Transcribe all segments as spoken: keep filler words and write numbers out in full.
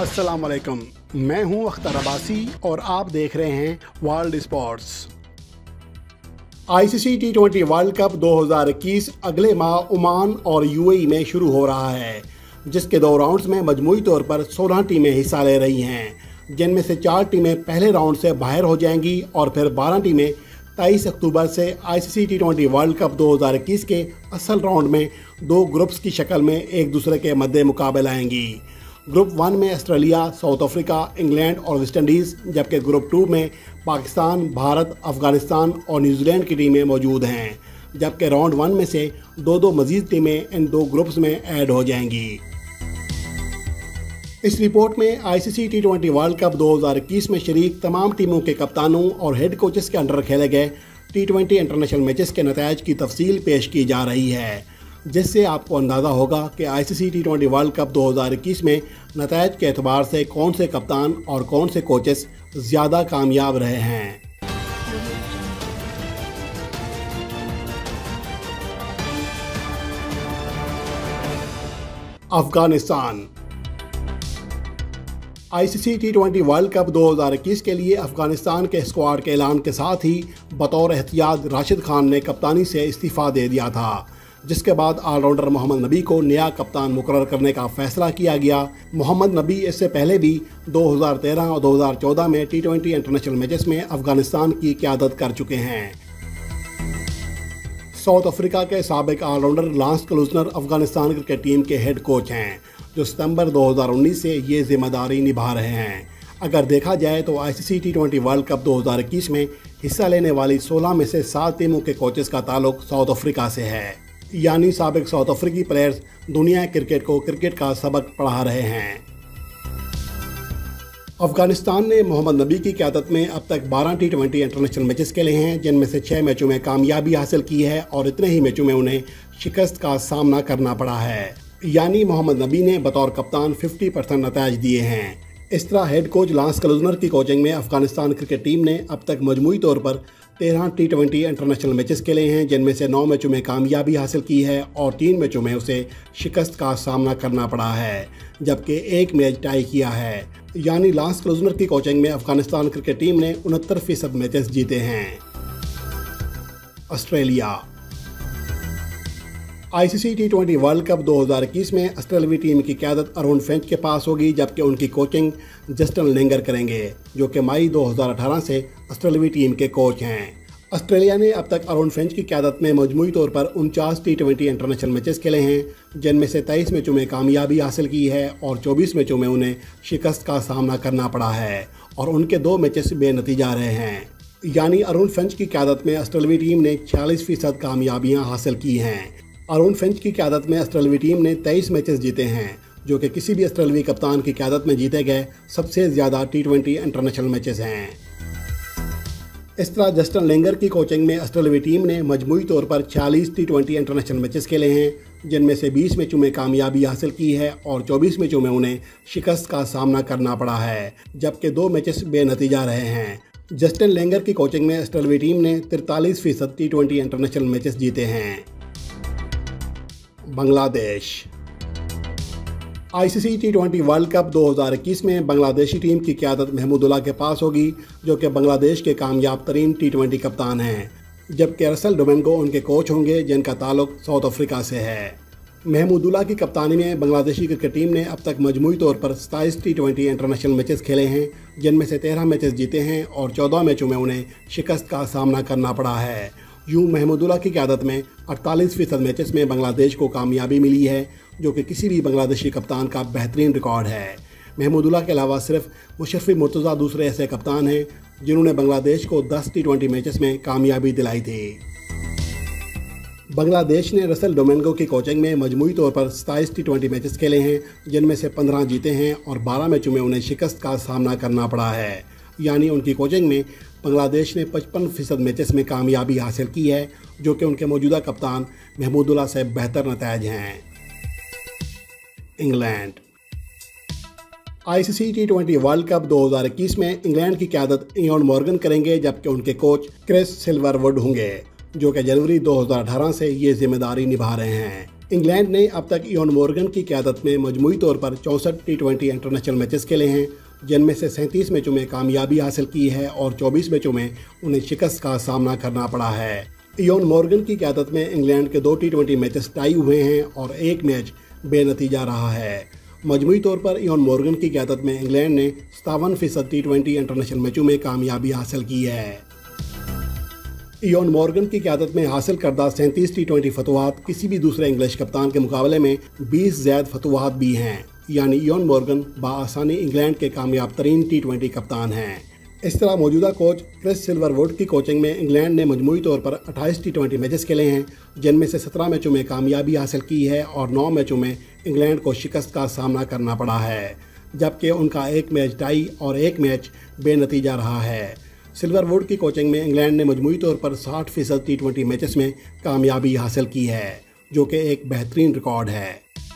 अस्सलाम वालेकुम, मैं हूं अख्तर अब्बासी और आप देख रहे हैं world sports. ICC T twenty world cup दो हज़ार इक्कीस अगले माह ओमान और यूएई में शुरू हो रहा है, जिसके दो राउंड्स में मजमूई तौर पर सोलह टीमें हिस्सा ले रही हैं, जिनमें से चार टीमें पहले राउंड से बाहर हो जाएंगी और फिर बारह टीमें तेईस अक्टूबर से ICC T twenty world cup दो हज़ार इक्कीस के असल राउंड में दो ग्रुप्स की शक्ल में एक दूसरे के मद्दे मुकाबले आएंगी। ग्रुप वन में ऑस्ट्रेलिया, साउथ अफ्रीका, इंग्लैंड और वेस्ट इंडीज़, जबकि ग्रुप टू में पाकिस्तान, भारत, अफगानिस्तान और न्यूजीलैंड की टीमें मौजूद हैं, जबकि राउंड वन में से दो दो मजीद टीमें इन दो ग्रुप्स में ऐड हो जाएंगी। इस रिपोर्ट में ICC T twenty world cup दो हज़ार इक्कीस में शरीक तमाम टीमों के कप्तानों और हेड कोचेस के अंडर खेले गए टी ट्वेंटी इंटरनेशनल मैचेस के नतायज की तफसील पेश की जा रही है, जिससे आपको अंदाज़ा होगा कि ICC T twenty world cup दो हज़ार इक्कीस में नतायज के एतबार से कौन से कप्तान और कौन से कोचेस ज़्यादा कामयाब रहे हैं। Afghanistan. ICC T twenty world cup दो हज़ार इक्कीस के लिए अफगानिस्तान के स्क्वाड के ऐलान के साथ ही बतौर एहतियात राशिद खान ने कप्तानी से इस्तीफ़ा दे दिया था, जिसके बाद ऑलराउंडर मोहम्मद नबी को नया कप्तान मुकर्रर करने का फैसला किया गया। मोहम्मद नबी इससे पहले भी दो हज़ार तेरह और दो हज़ार चौदह में टी ट्वेंटी इंटरनेशनल मैचेस में अफगानिस्तान की क़यादत कर चुके हैं। साउथ अफ्रीका के साबिक allrounder Lance Klusener Afghanistan cricket team के हेड कोच हैं, जो सितंबर दो हज़ार उन्नीस से ये जिम्मेदारी निभा रहे हैं। अगर देखा जाए तो ICC T twenty world cup दो हज़ार इक्कीस में हिस्सा लेने वाली सोलह में से सात टीमों के कोचेस का ताल्लुक साउथ अफ्रीका से है, यानी साबिक साउथ अफ्रीकी प्लेयर्स दुनिया क्रिकेट को क्रिकेट का सबक पढ़ा रहे हैं। अफगानिस्तान ने मोहम्मद नबी की क़यादत में अब तक बारह टी ट्वेंटी इंटरनेशनल मैचेस खेले हैं, जिनमें से छः मैचों में कामयाबी हासिल की है और इतने ही मैचों में उन्हें शिकस्त का सामना करना पड़ा है, यानी मोहम्मद नबी ने बतौर कप्तान पचास परसेंट नतायज दिए हैं। इस तरह हेड कोच लांस क्लूजनर की कोचिंग में अफगानिस्तान क्रिकेट टीम ने अब तक मजमूई तौर पर तेरह टी ट्वेंटी इंटरनेशनल मैचेस खेले हैं, जिनमें से नौ मैचों में कामयाबी हासिल की है और तीन मैचों में उसे शिकस्त का सामना करना पड़ा है, जबकि एक मैच टाई किया है, यानी लांस क्लूजनर की कोचिंग में अफगानिस्तान क्रिकेट टीम ने उनहत्तर फीसद मैचेस जीते हैं। Australia. ICC T twenty world cup दो हज़ार इक्कीस में ऑस्ट्रेलियावी टीम की क़यादत अरुण फिंच के पास होगी, जबकि उनकी कोचिंग जस्टिन लेंगर करेंगे, जो कि मई दो हज़ार अठारह से ऑस्ट्रेलियावी टीम के कोच हैं। ऑस्ट्रेलिया ने अब तक अरुण फिंच की क़यादत में मजमूई तौर पर उनचास टी ट्वेंटी इंटरनेशनल मैचेस खेले हैं, जिनमें से तेईस मैचों में कामयाबी हासिल की है और चौबीस मैचों में उन्हें शिकस्त का सामना करना पड़ा है और उनके दो मैचेस बेनतीजा रहे हैं, यानी अरुण फिंच की क़यादत में ऑस्ट्रेलियावी टीम ने छियालीस फीसद कामयाबियाँ हासिल की हैं। अरुण फिंच की क़यादत में ऑस्ट्रेलियावी टीम ने तेईस मैचेस जीते हैं, जो कि किसी भी ऑस्ट्रेलियावी कप्तान की क़यादत में जीते गए सबसे ज़्यादा टी ट्वेंटी इंटरनेशनल मैचेस हैं। इस तरह जस्टिन लेंगर की कोचिंग में ऑस्ट्रेलियावी टीम ने मजमूई तौर पर छियालीस टी ट्वेंटी इंटरनेशनल मैचेस खेले हैं, जिनमें से बीस मैचों में कामयाबी हासिल की है और चौबीस मैचों में उन्हें शिकस्त का सामना करना पड़ा है, जबकि दो मैचेस बेनतीजा रहे हैं। जस्टिन लेंगर की कोचिंग में ऑस्ट्रेलियावी टीम ने तिरतालीस फीसद टी ट्वेंटी इंटरनेशनल मैचेस जीते हैं। Bangladesh. ICC T twenty world cup दो हज़ार इक्कीस में बांग्लादेशी टीम की क़यादत महमूदुल्लाह के पास होगी, जो कि बांग्लादेश के कामयाब तरीन टी ट्वेंटी कप्तान हैं, जबकि रसल डोमिंगो उनके कोच होंगे, जिनका ताल्लुक साउथ अफ्रीका से है। महमूदुल्लाह की कप्तानी में बांग्लादेशी क्रिकेट टीम ने अब तक मजमूई तौर पर सताईस टी ट्वेंटी इंटरनेशनल मैचेस खेले हैं, जिनमें से तेरह मैचेस जीते हैं और चौदह मैचों में उन्हें शिकस्त का सामना करना पड़ा है। यूं महमूदुल्लाह की क़यादत में अड़तालीस फीसद मैचेस में बांग्लादेश को कामयाबी मिली है, जो कि किसी भी बांग्लादेशी कप्तान का बेहतरीन रिकॉर्ड है। महमूदुल्लाह के अलावा सिर्फ मुशर्रफी मुर्तज़ा दूसरे ऐसे कप्तान हैं जिन्होंने बांग्लादेश को दस टी ट्वेंटी मैचेस में कामयाबी दिलाई थी। बांग्लादेश ने रसल डोमिंगो की कोचिंग में मजमूई तौर पर सताईस टी ट्वेंटी मैचेस खेले हैं, जिनमें से पंद्रह जीते हैं और बारह मैचों में उन्हें शिकस्त का सामना करना पड़ा है, यानी उनकी कोचिंग में बांग्लादेश ने पचपन फीसद मैचेस में कामयाबी हासिल की है, जो कि उनके मौजूदा कप्तान महमूदुल्लाह से बेहतर नतायज हैं। England. ICC T twenty world cup दो हज़ार इक्कीस में इंग्लैंड की क़यादत इयान मॉर्गन करेंगे, जबकि उनके कोच क्रिस सिल्वरवुड होंगे, जो कि जनवरी दो हज़ार अठारह से ये जिम्मेदारी निभा रहे हैं। इंग्लैंड ने अब तक इयोन मॉर्गन की क़यादत में मजमूई तौर पर चौंसठ टी ट्वेंटी इंटरनेशनल मैचेस खेले हैं, जिनमें से सैंतीस मैचों में कामयाबी हासिल की है और चौबीस मैचों में उन्हें शिकस्त का सामना करना पड़ा है। इयोन मॉर्गन की क़यादत में इंग्लैंड के दो टी ट्वेंटी मैचेस टाई हुए हैं और एक मैच बेनतीजा रहा है। मजमूई तौर पर इयोन मॉर्गन की क़यादत में इंग्लैंड ने सतावन फीसद टी ट्वेंटी इंटरनेशनल मैचों में कामयाबी हासिल की है। इयोन मॉर्गन की क़यादत में हासिल करदा सैंतीस टी ट्वेंटी फतवाहत किसी भी दूसरे इंग्लिश कप्तान के मुकाबले में बीस ज़्यादा फतवाहत भी हैं, यानी इयोन मॉर्गन बाआसानी इंग्लैंड के कामयाब तरीन टी ट्वेंटी कप्तान हैं। इस तरह मौजूदा कोच क्रिस सिल्वरवुड की कोचिंग में इंग्लैंड ने मजमूई तौर पर अट्ठाईस टी ट्वेंटी मैचेस खेले हैं, जिनमें से सत्रह मैचों में कामयाबी हासिल की है और नौ मैचों में इंग्लैंड को शिकस्त का सामना करना पड़ा है, जबकि उनका एक मैच टाई और एक मैच बेनतीजा रहा है। सिल्वरवुड की कोचिंग में इंग्लैंड ने मजमूई तौर पर साठ फीसद टी ट्वेंटी मैचेस में कामयाबी हासिल की है, जो कि एक बेहतरीन रिकॉर्ड है।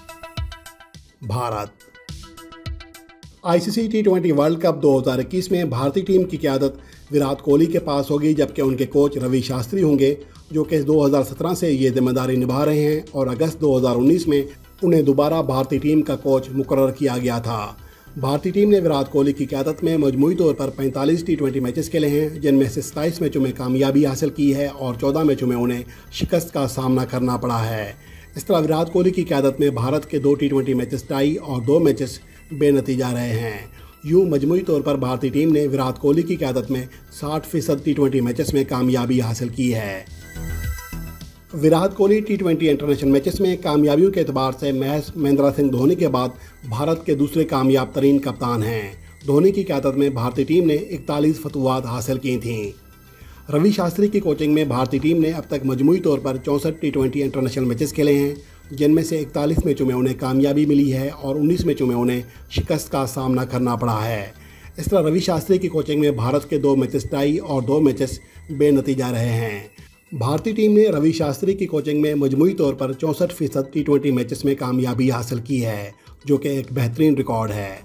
Bharat ICC T twenty world cup दो हज़ार इक्कीस में भारतीय टीम की क़यादत विराट कोहली के पास होगी, जबकि उनके कोच रवि शास्त्री होंगे, जो कि दो हज़ार सत्रह से ये जिम्मेदारी निभा रहे हैं और अगस्त दो हज़ार उन्नीस में उन्हें दोबारा भारतीय टीम का कोच मुकर्रर किया गया था। भारतीय टीम ने विराट कोहली की क़यादत में मजमूई तौर पर पैंतालीस टी ट्वेंटी मैचेस खेले हैं, जिनमें से सताईस मैचों में कामयाबी हासिल की है और चौदह मैचों में उन्हें शिकस्त का सामना करना पड़ा है। इस तरह विराट कोहली की क़यादत में भारत के दो टी ट्वेंटी मैचेस टाई और दो मैचेस बेनतीजा रहे हैं। यूँ मजमूई तौर पर भारतीय टीम ने विराट कोहली की क़यादत में साठ फीसद टी ट्वेंटी मैचेस में कामयाबी हासिल की है। Virat Kohli T twenty international matches में कामयाबियों के एतबार से महज महेंद्र सिंह धोनी के बाद भारत के दूसरे कामयाब तरीन कप्तान हैं। धोनी की क़यादत में भारतीय टीम ने इकतालीस फतवाहत हासिल की थीं। रवि शास्त्री की कोचिंग में भारतीय टीम ने अब तक मजमूई तौर पर चौंसठ टी ट्वेंटी इंटरनेशनल मैचेस खेले हैं, जिनमें से इकतालीस मैचों में उन्हें कामयाबी मिली है और उन्नीस मैचों में उन्हें शिकस्त का सामना करना पड़ा है। इस तरह रवि शास्त्री की कोचिंग में भारत के दो मैचेस टाई और दो मैचेस बेनतीजा रहे हैं। भारतीय टीम ने रवि शास्त्री की कोचिंग में मजमूई तौर पर चौंसठ फीसद टी ट्वेंटी मैचेस में कामयाबी हासिल की है, जो कि एक बेहतरीन रिकॉर्ड है।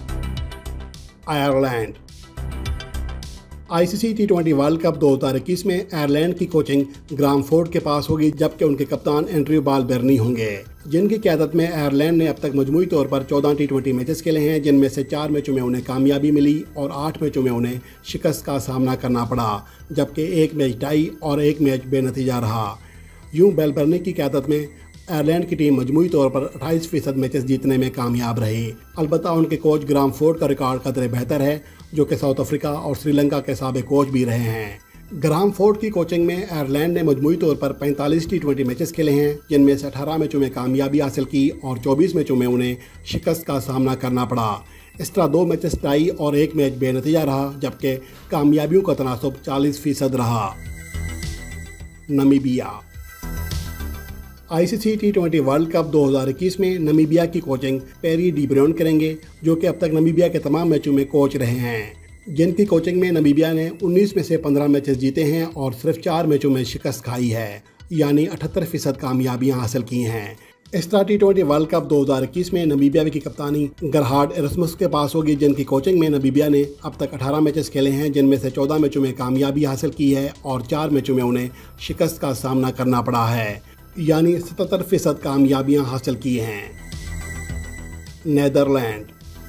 Ireland ICC T twenty world cup दो हज़ार इक्कीस में आयरलैंड की कोचिंग ग्राम फोर्ड के पास होगी, जबकि उनके कप्तान एंड्रयू बालबेर्नी होंगे, जिनकी क़यादत में आयरलैंड ने अब तक मजमूई तौर पर चौदह टी ट्वेंटी मैचेस खेले हैं, जिनमें से चार मैचों में उन्हें कामयाबी मिली और आठ मैचों में उन्हें शिकस्त का सामना करना पड़ा, जबकि एक मैच टाई और एक मैच बेनतीजा रहा। यूँ बालबेर्नी की क़यादत में आयरलैंड की टीम मजमूई तौर पर अट्ठाईस फीसद मैचेस जीतने में कामयाब रही। अलबत्ता उनके कोच ग्राम फोर्ड का रिकॉर्ड कदरे बेहतर है, जो कि साउथ अफ्रीका और श्रीलंका के साबिक़ कोच भी रहे हैं। ग्राम फोर्ड की कोचिंग में आयरलैंड ने मजमूई तौर पर पैंतालीस टी ट्वेंटी मैचेस खेले हैं, जिनमें से अठारह मैचों में कामयाबी हासिल की और चौबीस मैचों में उन्हें शिकस्त का सामना करना पड़ा। इस तरह दो मैचेस टाई और एक मैच बेनतीजा रहा, जबकि कामयाबियों का तनासब चालीस फीसद रहा। Namibia ICC T twenty world cup दो हज़ार इक्कीस में नमीबिया की कोचिंग पेरी डी ब्रुयन करेंगे, जो कि अब तक नमीबिया के तमाम मैचों में कोच रहे हैं, जिनकी कोचिंग में नमीबिया ने उन्नीस में से पंद्रह मैचेस जीते हैं और सिर्फ चार मैचों में शिकस्त खाई है, यानी अठहत्तर फीसद कामयाबियाँ हासिल की हैं। इस तरह टी ट्वेंटी वर्ल्ड कप दो हज़ार इक्कीस में नमीबिया की कप्तानी गरहार्ड एरस्मस के पास होगी, जिनकी कोचिंग में नमीबिया ने अब तक अठारह मैचेस खेले हैं, जिनमें से चौदह मैचों में कामयाबी हासिल की है और चार मैचों में उन्हें शिकस्त का सामना करना पड़ा है, यानी सतहत्तर फीसद कामयाबियाँ हासिल की हैं। Netherland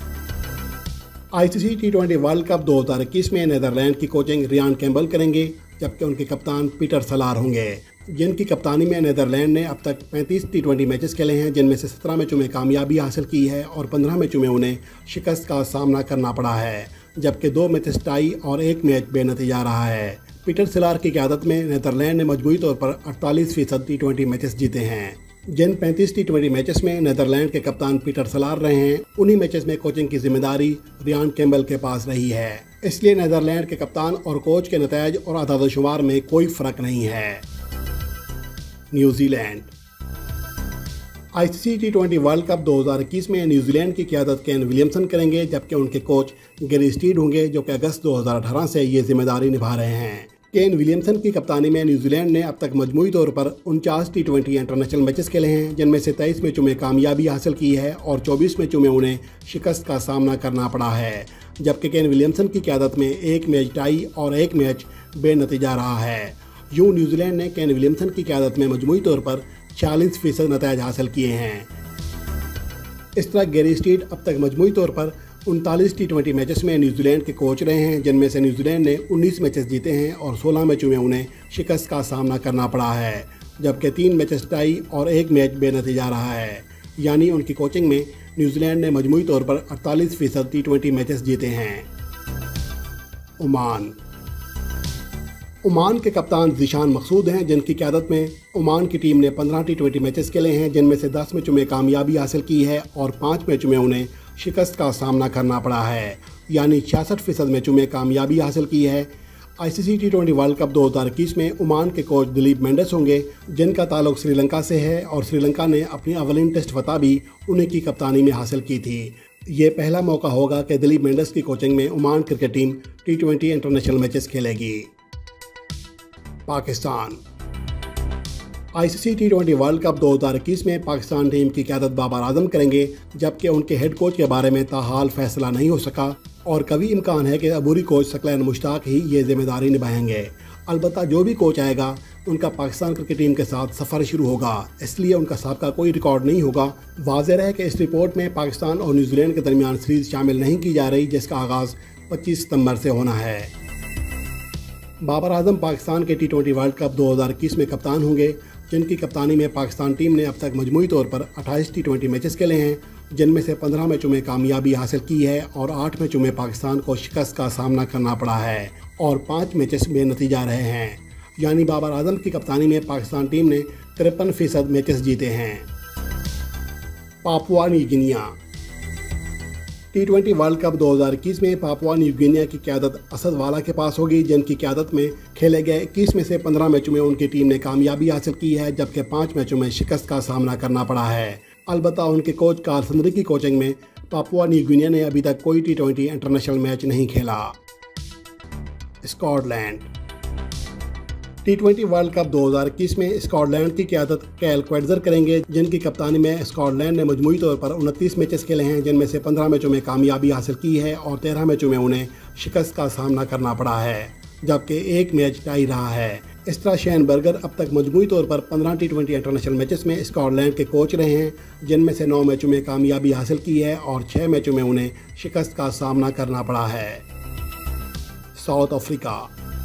ICC T twenty world cup दो हज़ार इक्कीस में नेदरलैंड की कोचिंग रियान कैम्बल करेंगे, जबकि उनके कप्तान पीटर सलार होंगे, जिनकी कप्तानी में नेदरलैंड ने अब तक पैंतीस टी ट्वेंटी मैचेस खेले हैं, जिनमें से सत्रह मैचों में कामयाबी हासिल की है और पंद्रह मैचों में उन्हें शिकस्त का सामना करना पड़ा है, जबकि दो मैचेस टाई और एक मैच बेनतीजा रहा है। पीटर सलार की क़यादत में नेदरलैंड ने मजमूई तौर पर अड़तालीस फीसद टी ट्वेंटी मैचेस जीते हैं। जिन पैंतीस टी ट्वेंटी मैचेस में नेदरलैंड के कप्तान पीटर सलार रहे हैं, उन्हीं मैचेस में कोचिंग की जिम्मेदारी रियान कैम्बल के पास रही है। इसलिए नेदरलैंड के कप्तान और कोच के नतायज और अदाद-ओ-शुमार में कोई फ़र्क नहीं है। New Zealand ICC T twenty world cup दो हज़ार इक्कीस में न्यूजीलैंड की क़यादत केन विलियमसन करेंगे, जबकि उनके कोच गैरी स्टीड होंगे, जो कि अगस्त दो हज़ार अठारह से ये जिम्मेदारी निभा रहे हैं। केन विलियमसन की कप्तानी में न्यूजीलैंड ने अब तक मजमूई तौर पर उनचास टी ट्वेंटी इंटरनेशनल मैचेस खेले हैं, जिनमें से तेईस मैचों में कामयाबी हासिल की है और चौबीस मैचों में उन्हें शिकस्त का सामना करना पड़ा है, जबकि केन विलियमसन की क़यादत में एक मैच टाई और एक मैच बेनतीजा रहा है। यूँ न्यूजीलैंड ने केन विलियमसन की क़यादत में मजमूई तौर पर छियालीस फीसद नतायज हासिल किए हैं। इस तरह गैरी स्टेट अब तक मजमूई तौर पर उनतालीस टी ट्वेंटी मैचेस में न्यूजीलैंड के कोच रहे हैं, जिनमें से न्यूजीलैंड ने उन्नीस मैचेस जीते हैं और सोलह मैचों में उन्हें शिकस्त का सामना करना पड़ा है, जबकि तीन मैचेस टाई और एक मैच बेनतीजा रहा है। यानी उनकी कोचिंग में न्यूजीलैंड ने मजमूई तौर पर अड़तालीस फीसद टी ट्वेंटी मैचेस जीते हैं। ओमान ओमान के कप्तान ज़ीशान मकसूद हैं, जिनकी क़यादत में ओमान की टीम ने पंद्रह टी ट्वेंटी मैचेस खेले हैं, जिनमें से दस मैचों में कामयाबी हासिल की है और पाँच मैचों में उन्हें शिकस्त का सामना करना पड़ा है। यानी छियासठ फीसद मैचों में कामयाबी हासिल की है। ICC T twenty world cup दो हज़ार इक्कीस में ओमान के कोच दिलीप मेंडिस होंगे, जिनका ताल्लुक श्रीलंका से है और श्रीलंका ने अपनी अवलिन टेस्ट फतह भी उन्हीं की कप्तानी में हासिल की थी। ये पहला मौका होगा कि दिलीप मेंडिस की कोचिंग में Oman cricket team T twenty international matches खेलेगी। Pakistan ICC T twenty world cup दो हज़ार इक्कीस में पाकिस्तान टीम की क़यादत बाबर आजम करेंगे, जबकि उनके हेड कोच के बारे में ताहाल फैसला नहीं हो सका और कभी इम्कान है कि अबूरी कोच सकलैन मुश्ताक ही ये जिम्मेदारी निभाएंगे। अलबत्ता जो भी कोच आएगा उनका पाकिस्तान क्रिकेट टीम के साथ सफ़र शुरू होगा, इसलिए उनका साबिका कोई रिकॉर्ड नहीं होगा। वाज़ेह है कि इस रिपोर्ट में पाकिस्तान और न्यूजीलैंड के दरमियान सीरीज़ शामिल नहीं की जा रही, जिसका आगाज़ पच्चीस सितंबर से होना है। बाबर आजम पाकिस्तान के टी ट्वेंटी वर्ल्ड कप दो हज़ार इक्कीस में कप्तान होंगे, जिनकी कप्तानी में पाकिस्तान टीम ने अब तक मजमूई तौर पर अट्ठाईस टी ट्वेंटी मैचेस खेले हैं, जिनमें से पंद्रह मैचों में कामयाबी हासिल की है और आठ मैचों में पाकिस्तान को शिकस्त का सामना करना पड़ा है और पाँच मैचेस बेनतीजा रहे हैं। यानी बाबर आजम की कप्तानी में पाकिस्तान टीम ने तिरपन फीसद मैचेस जीते हैं। Papua New Guinea T twenty world cup दो हज़ार इक्कीस में पापुआ न्यू गिनिया की क़यादत असद वाला के पास होगी, जिनकी क़यादत में खेले गए इक्कीस में से पंद्रह मैचों में उनकी टीम ने कामयाबी हासिल की है, जबकि पाँच मैचों में शिकस्त का सामना करना पड़ा है। अलबत्ता उनके कोच कार्ल समुद्री की कोचिंग में पापुआ न्यू गिनिया ने अभी तक कोई टी ट्वेंटी इंटरनेशनल मैच नहीं खेला। Scotland T twenty world cup दो हज़ार इक्कीस में स्कॉटलैंड की क़यादत कैल क्वेडजर करेंगे, जिनकी कप्तानी में स्कॉटलैंड ने मजमूई तौर पर उनतीस मैचेस खेले हैं, जिनमें से पंद्रह मैचों में कामयाबी हासिल की है और तेरह मैचों में उन्हें शिकस्त का सामना करना पड़ा है, जबकि एक मैच टाई रहा है। इस तरह शेन बर्गर अब तक मजमूई तौर पर पंद्रह टी ट्वेंटी इंटरनेशनल मैचेस में स्कॉटलैंड के कोच रहे हैं, जिनमें से नौ मैचों में कामयाबी हासिल की है और छः मैचों में उन्हें शिकस्त का सामना करना पड़ा है। South Africa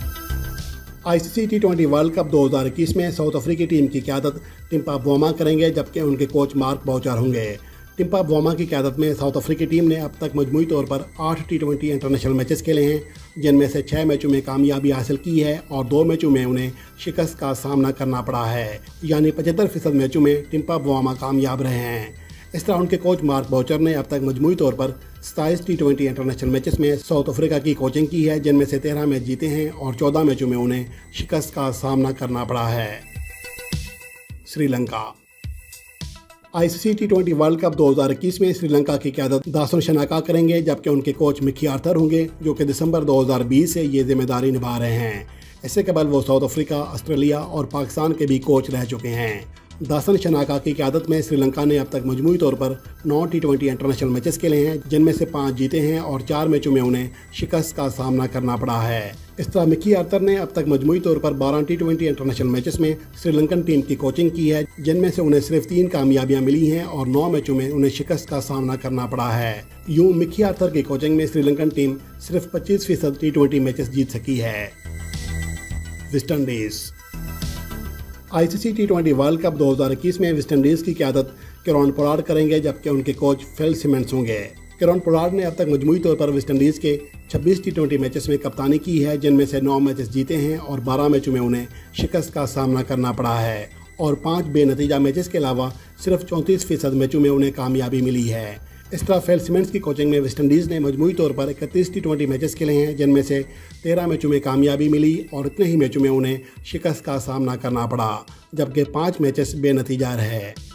ICC T twenty world cup दो हज़ार इक्कीस में साउथ अफ्रीकी टीम की क़यादत टिम्पा बोमा करेंगे, जबकि उनके कोच मार्क बाउचर होंगे। टिम्पा बोमा की क़यादत में साउथ अफ्रीकी टीम ने अब तक मजमूई तौर पर आठ टी ट्वेंटी इंटरनेशनल मैचेस खेले हैं, जिनमें से छः मैचों में कामयाबी हासिल की है और दो मैचों में उन्हें शिकस्त का सामना करना पड़ा है। यानी पचहत्तर फीसद मैचों में टिम्पा बोमा कामयाब रहे हैं। इस तरह उनके कोच मार्क बाउचर ने अब तक मजमूई तौर पर सताईस टी ट्वेंटी इंटरनेशनल मैचेस में साउथ अफ्रीका की कोचिंग की है, जिनमें से तेरह मैच जीते हैं और चौदह मैचों में उन्हें शिकस्त का सामना करना पड़ा है। Sri Lanka ICC T twenty world cup दो हज़ार इक्कीस में श्रीलंका की क़यादत दासन शनाका करेंगे, जबकि उनके कोच मिकी आर्थर होंगे, जो कि दिसंबर दो हज़ार बीस से ये जिम्मेदारी निभा रहे हैं। इससे कबल वो साउथ अफ्रीका, ऑस्ट्रेलिया और पाकिस्तान के भी कोच रह चुके हैं। दासन शनाका की क़यादत में श्रीलंका ने अब तक मजमूई तौर पर नौ टी ट्वेंटी इंटरनेशनल मैचेस खेले हैं, जिनमें से पाँच जीते हैं और चार मैचों में उन्हें शिकस्त का सामना करना पड़ा है। इस तरह मिकी आर्थर ने अब तक मजमूई तौर पर बारह टी ट्वेंटी इंटरनेशनल मैचेस में श्रीलंकन टीम की कोचिंग की है, जिनमें से उन्हें सिर्फ तीन कामयाबियां मिली हैं और नौ मैचों में उन्हें शिकस्त का सामना करना पड़ा है। यूं मिकी आर्थर की कोचिंग में श्रीलंकन टीम सिर्फ पच्चीस फीसद टी ट्वेंटी मैचेस जीत सकी है। West Indies ICC T twenty world cup दो हज़ार इक्कीस में वेस्ट इंडीज़ की क़यादत किरोन पोलार्ड करेंगे, जबकि उनके कोच फिल सिमंड्स होंगे। किरोन पोलार्ड ने अब तक मजमूई तौर पर वेस्ट इंडीज़ के छब्बीस टी ट्वेंटी मैचेस में कप्तानी की है, जिनमें से नौ मैचेस जीते हैं और बारह मैचों में उन्हें शिकस्त का सामना करना पड़ा है और पाँच बेनतीजा मैचेस के अलावा सिर्फ चौंतीस फीसद मैचों में उन्हें कामयाबी मिली है। इस तरह फिल सिमंड्स की कोचिंग में वेस्ट इंडीज़ ने मजमूई तौर पर इकतीस टी ट्वेंटी मैचेस खेले हैं, जिनमें से तेरह मैचों में कामयाबी मिली और इतने ही मैचों में उन्हें शिकस्त का सामना करना पड़ा, जबकि पाँच मैचेस बेनतीजा रहे।